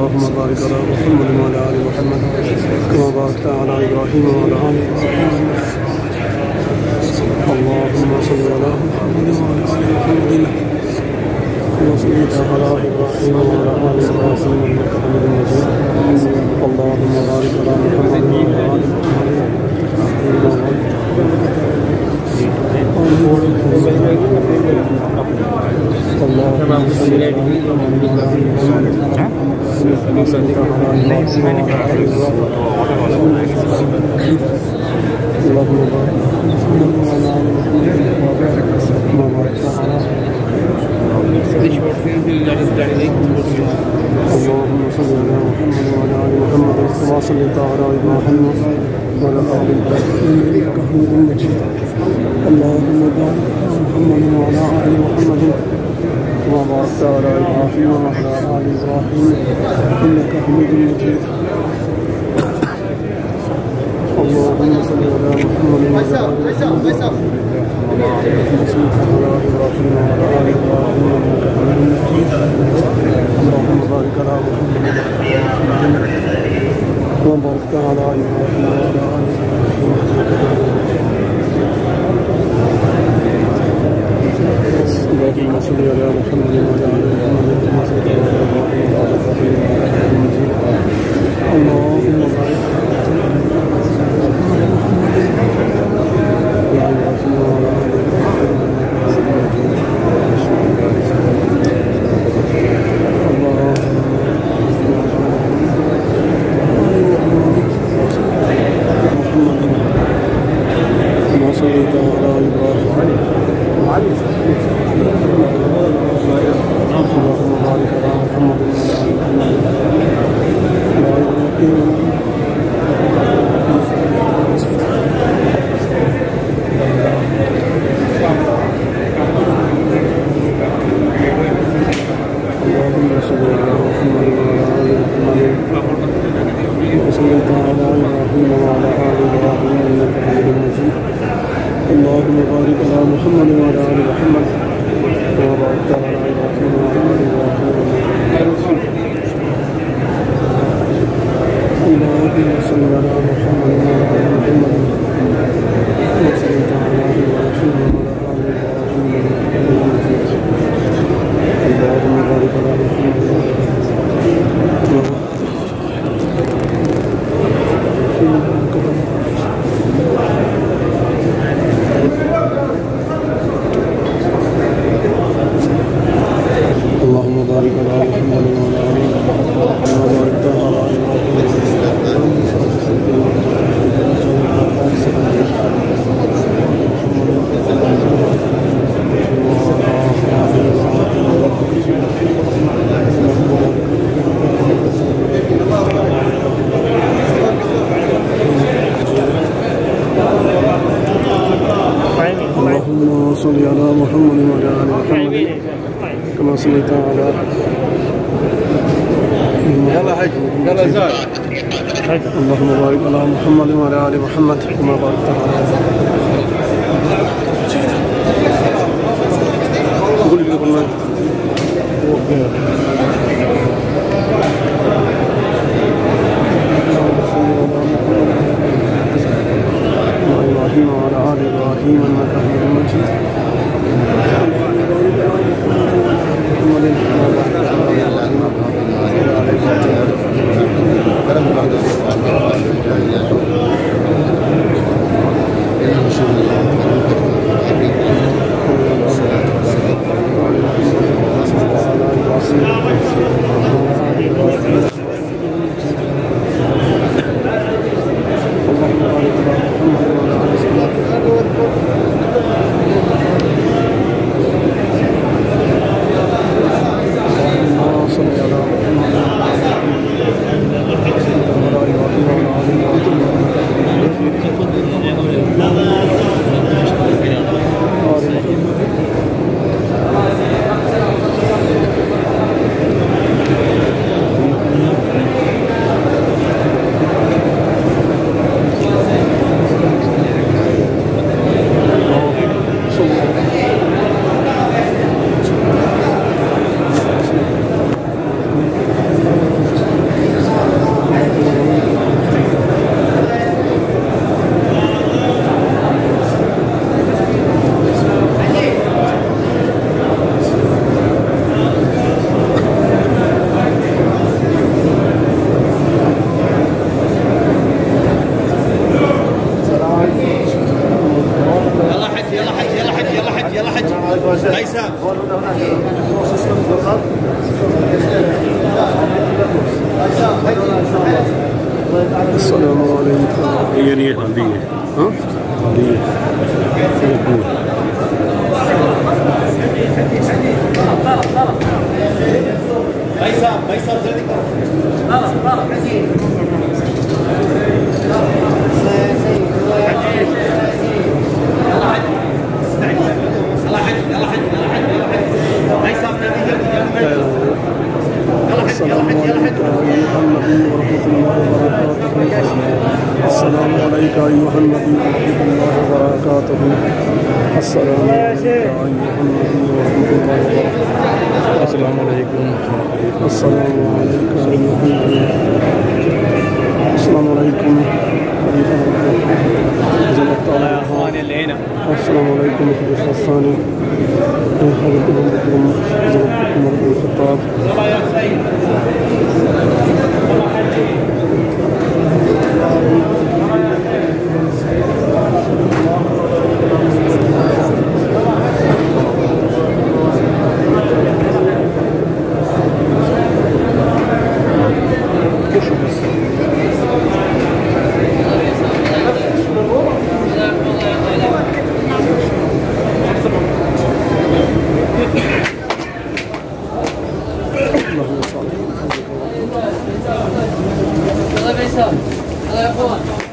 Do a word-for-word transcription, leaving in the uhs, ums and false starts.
اللهم بارك على محمد وعلى آل محمد كما باركت على إبراهيم وعلى آل إبراهيم. اللهم صل على محمد وعلى آل محمد كما صليت على إبراهيم وعلى آل إبراهيم إنك حميد مجيد. اللهم بارك على محمد وعلى آل محمد اللهم صل على كما صليت على إبراهيم وعلى آل إبراهيم إنك حميد مجيد. اللهم بارك على محمد وعلى آل محمد كما باركت على إبراهيم وعلى آل إبراهيم إنك حميد مجيد. اللهم صل على محمد وعلى آل محمد كما صليت على إبراهيم وعلى آل إبراهيم إنك حميد مجيد. اللهم بارك على محمد كما باركت على إبراهيم وعلى آل إبراهيم إنك حميد مجيد. اللهم صل على محمد وعلى آل محمد كما صليت على إبراهيم وعلى آل إبراهيم إنك حميد مجيد. اللهم بارك اللهم بارك على محمد وعلى آل محمد كما باركت على إبراهيم وعلى آل إبراهيم إنك حميد مجيد. Thank you. ये नहीं है, हल्दी है। हाँ हल्दी है। भाई साहब भाई साहब जल्दी करो। السلام عليك أيها النبي ورحمة الله وبركاته. السلام عليك أيها النبي ورحمة الله وبركاته. السلام عليكم. السلام عليك أيها النبي. السلام عليكم خليفة السلام عليكم الخليفة الثاني حضرة بكم حضرة عمر بن الخطاب. Hello, Lisa. Hello, everyone.